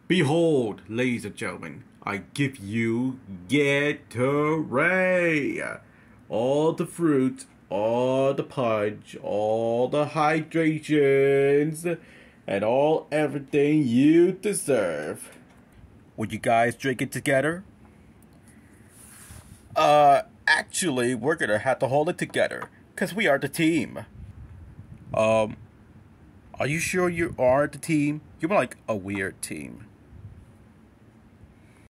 Behold, ladies and gentlemen, I give you Gatorade. All the fruit, all the punch, all the hydrations, and everything you deserve. Would you guys drink it together? Actually, we're gonna have to hold it together, because we are the team. Are you sure you are the team? You're like a weird team.